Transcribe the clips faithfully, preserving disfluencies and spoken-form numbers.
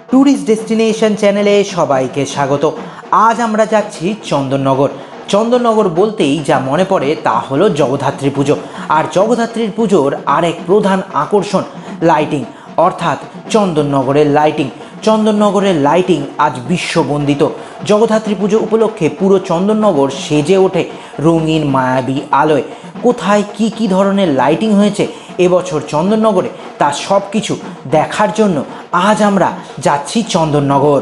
Tourist destination চ্যানেলে সবাইকে স্বাগত। আজ আমরা যাচ্ছি চন্দননগর। চন্দননগর বলতেই যা মনে পড়ে তা হলো জগদ্ধাত্রী পুজো। আর জগদ্ধাত্রীর পুজোর আরেক প্রধান আকর্ষণ লাইটিং, অর্থাৎ চন্দননগরের লাইটিং। চন্দননগরের লাইটিং আজ বিশ্ববন্দিত। জগদ্ধাত্রী পুজো উপলক্ষে পুরো চন্দননগর সেজে ওঠে রঙিন মায়াবী আলোয়। কোথায় কি কি ধরনের লাইটিং হয়েছে এবছর চন্দননগরে, তা সব কিছু দেখার জন্য আজ আমরা যাচ্ছি চন্দননগর।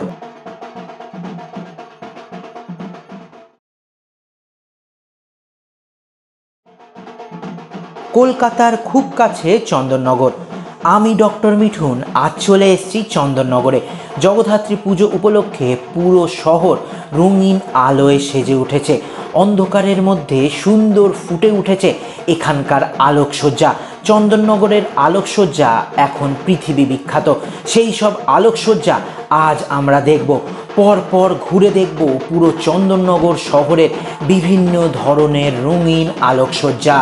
কলকাতার খুব কাছে চন্দননগর। আমি ডক্টর মিঠুন আজ চলে এসেছি চন্দননগরে। জগদ্ধাত্রী পুজো উপলক্ষে পুরো শহর রঙিন আলোয় সেজে উঠেছে। অন্ধকারের মধ্যে সুন্দর ফুটে উঠেছে এখানকার আলোকসজ্জা। চন্দননগরের আলোকসজ্জা এখন পৃথিবী বিখ্যাত। সেই সব আলোকসজ্জা আজ আমরা দেখব। পরপর ঘুরে দেখব পুরো চন্দননগর শহরের বিভিন্ন ধরনের রঙিন আলোকসজ্জা।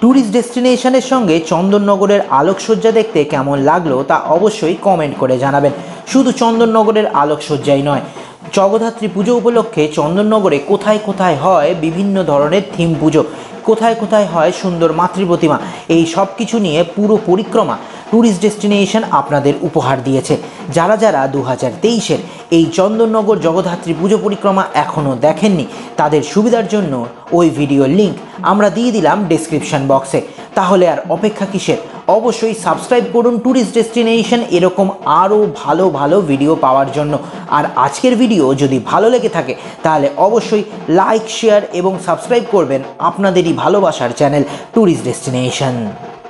ট্যুরিস্ট ডেস্টিনেশনের সঙ্গে চন্দননগরের আলোকসজ্জা দেখতে কেমন লাগলো তা অবশ্যই কমেন্ট করে জানাবেন। শুধু চন্দননগরের আলোকসজ্জাই নয়, জগদ্ধাত্রী পুজো উপলক্ষে চন্দননগরে কোথায় কোথায় হয় বিভিন্ন ধরনের থিম পুজো, কোথায় কোথায় হয় সুন্দর মাতৃপ্রতিমা, এই সব কিছু নিয়ে পুরো পরিক্রমা ট্যুরিস্ট ডেস্টিনেশন আপনাদের উপহার দিয়েছে। যারা যারা দু হাজার তেইশের এই চন্দননগর জগদ্ধাত্রী পুজো পরিক্রমা এখনও দেখেননি, তাদের সুবিধার জন্য ওই ভিডিওর লিঙ্ক আমরা দিয়ে দিলাম ডেসক্রিপশন বক্সে। তাহলে আর অপেক্ষা কিসের? অবশ্যই সাবস্ক্রাইব করুন ট্যুরিস্ট ডেস্টিনেশন এরকম আরও ভালো ভালো ভিডিও পাওয়ার জন্য। আর আজকের ভিডিও যদি ভালো লেগে থাকে তাহলে অবশ্যই লাইক, শেয়ার এবং সাবস্ক্রাইব করবেন আপনাদেরই ভালোবাসার চ্যানেল ট্যুরিস্ট ডেস্টিনেশন।